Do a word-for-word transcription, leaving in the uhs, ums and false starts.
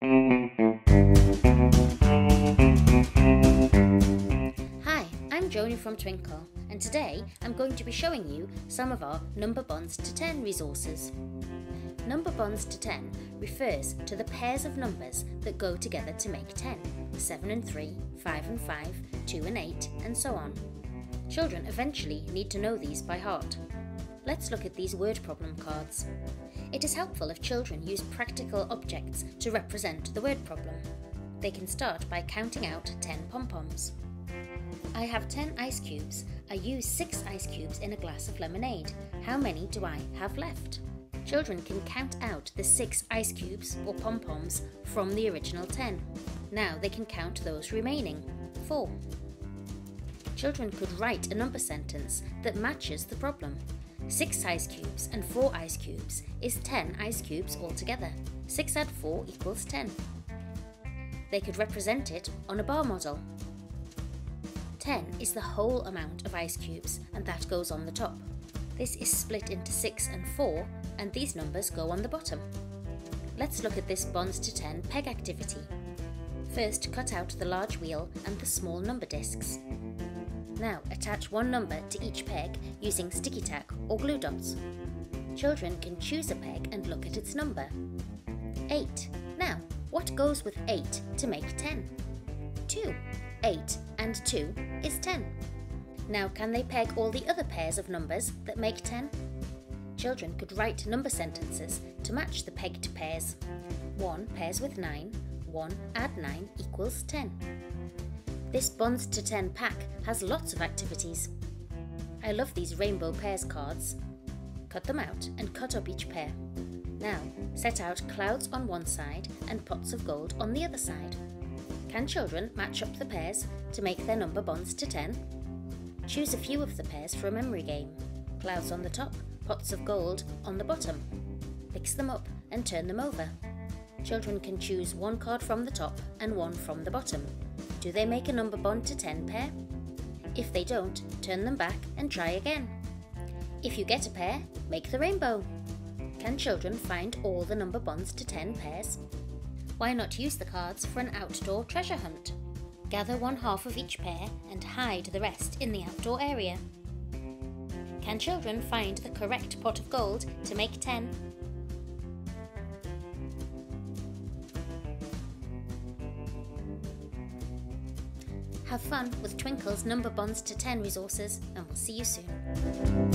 Hi, I'm Joni from Twinkle, and today I'm going to be showing you some of our number bonds to ten resources. Number bonds to ten refers to the pairs of numbers that go together to make ten, seven and three, five and five, two and eight, and so on. Children eventually need to know these by heart. Let's look at these word problem cards. It is helpful if children use practical objects to represent the word problem. They can start by counting out ten pom-poms. I have ten ice cubes. I use six ice cubes in a glass of lemonade. How many do I have left? Children can count out the six ice cubes or pom-poms from the original ten. Now they can count those remaining, four. Children could write a number sentence that matches the problem. Six ice cubes and four ice cubes is ten ice cubes altogether. Six add four equals ten. They could represent it on a bar model. ten is the whole amount of ice cubes, and that goes on the top. This is split into six and four, and these numbers go on the bottom. Let's look at this bonds to ten peg activity. First, cut out the large wheel and the small number discs. Now attach one number to each peg using sticky tack or glue dots. Children can choose a peg and look at its number. eight. Now, what goes with eight to make ten? two. eight and two is ten. Now can they peg all the other pairs of numbers that make ten? Children could write number sentences to match the pegged pairs. one pairs with nine, one add nine equals ten. This bonds to ten pack has lots of activities. I love these rainbow pairs cards. Cut them out and cut up each pair. Now set out clouds on one side and pots of gold on the other side. Can children match up the pairs to make their number bonds to ten? Choose a few of the pairs for a memory game. Clouds on the top, pots of gold on the bottom. Mix them up and turn them over. Children can choose one card from the top and one from the bottom. Do they make a number bond to ten pair? If they don't, turn them back and try again. If you get a pair, make the rainbow. Can children find all the number bonds to ten pairs? Why not use the cards for an outdoor treasure hunt? Gather one half of each pair and hide the rest in the outdoor area. Can children find the correct pot of gold to make ten? Have fun with Twinkle's number bonds to ten resources, and we'll see you soon.